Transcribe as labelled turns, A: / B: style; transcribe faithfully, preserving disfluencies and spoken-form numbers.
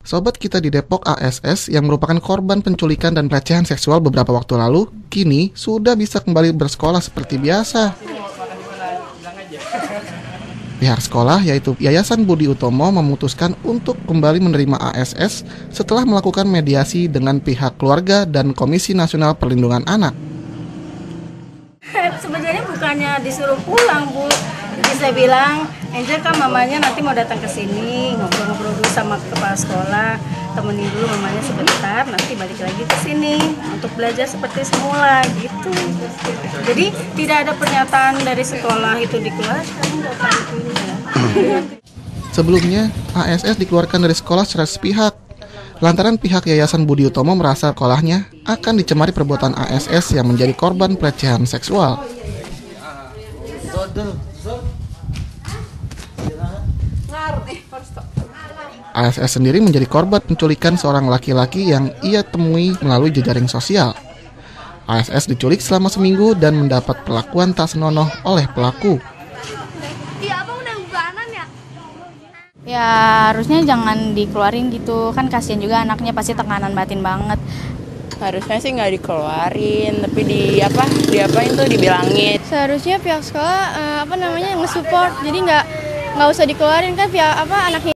A: Sobat kita di Depok A S S yang merupakan korban penculikan dan pelecehan seksual beberapa waktu lalu, kini sudah bisa kembali bersekolah seperti biasa. Pihak sekolah yaitu Yayasan Budi Utomo memutuskan untuk kembali menerima A S S setelah melakukan mediasi dengan pihak keluarga dan Komisi Nasional Perlindungan Anak.
B: Sebenarnya bukannya disuruh pulang, Bu. Jadi saya bilang, Angel kan mamanya nanti mau datang ke sini, ngobrol-ngobrol dulu sama kepala sekolah, temenin dulu mamanya sebentar, nanti balik lagi ke sini untuk belajar seperti semula gitu. Jadi tidak ada pernyataan dari sekolah itu dikeluarkan.
A: Sebelumnya, A S S dikeluarkan dari sekolah secara sepihak. Lantaran pihak Yayasan Budi Utomo merasa sekolahnya akan dicemari perbuatan A S S yang menjadi korban pelecehan seksual. A S S sendiri menjadi korban penculikan seorang laki-laki yang ia temui melalui jejaring sosial. A S S diculik selama seminggu dan mendapat perlakuan tak senonoh oleh pelaku.
C: Ya harusnya jangan dikeluarin gitu, kan kasihan juga anaknya, pasti tekanan batin banget.
D: Harusnya sih nggak dikeluarin, tapi di apa diapain tuh dibilangin.
C: Seharusnya pihak sekolah uh, apa namanya nge-support, jadi nggak nggak usah dikeluarin kan pihak apa anaknya.